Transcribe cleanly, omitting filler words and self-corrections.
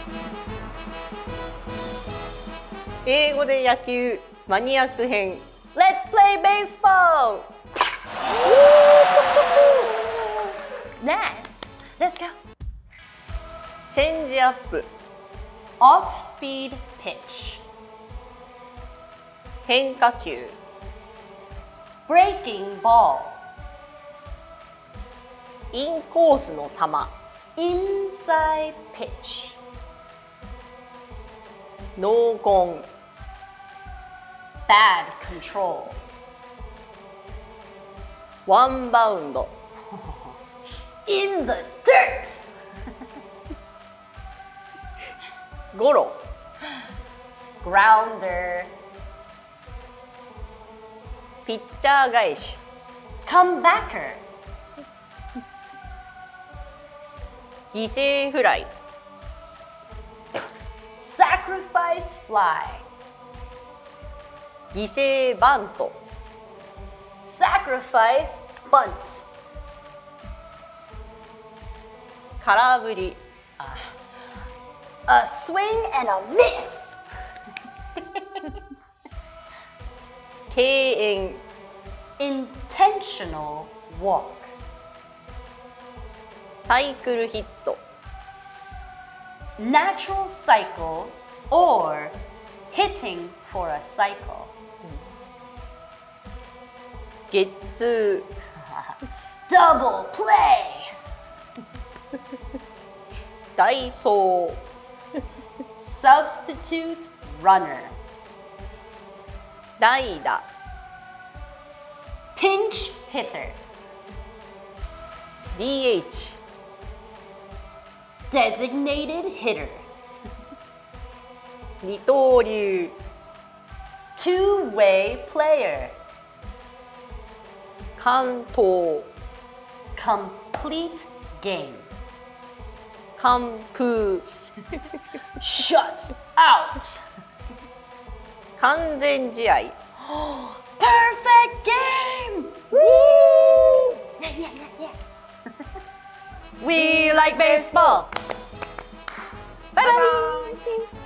英語で野球マニアック編。 Let's play baseball! Nice! Let's go! チェンジアップ。 Off-speed pitch. 変化球。 Breaking ball. インコースの球。 Inside pitch. ノーコン。 Bad control. ワンバウンド。 In the dirt. ゴロ。 Grounder. ピッチャー返し。 Comebacker. 犠牲フライ。 Sacrifice fly. 犠牲バント。 Sacrifice bunt. 空振り。 A swing and a miss. 敬遠。 Intentional walk. サイクルヒット。 Natural cycle or hitting for a cycle. ゲッツー。 Double play. 代走。 Substitute runner. 代打。 Pinch hitter. DH。 Designated hitter. 二刀流。 Two-way player. 完投。 Complete game. 完封。 Shut out. 完全試合。 Perfect game. Woo! Yeah, yeah, yeah, yeah. We like baseball. Bye bye.